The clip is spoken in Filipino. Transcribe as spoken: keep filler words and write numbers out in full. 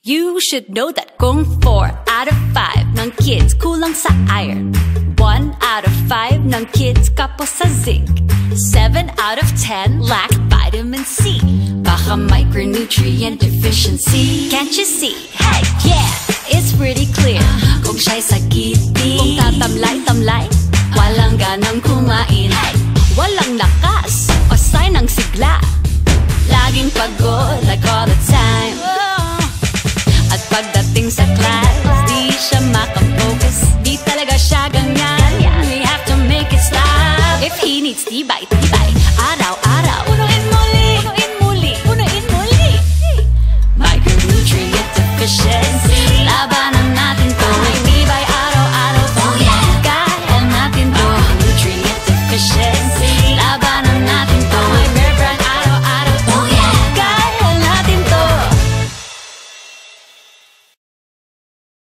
You should know that kung four out of five ng kids kulang sa iron, one out of five ng kids kapos sa zinc, seven out of ten lack vitamin C. Baka micronutrient deficiency. Can't you see? Hey, yeah, it's pretty clear. Kung siya'y sakiti, kung tatamlay-tamlay, walang ganang kumain, hey, walang lakas o sign ng sigla, laging pagod like all the time. At pagdating sa class,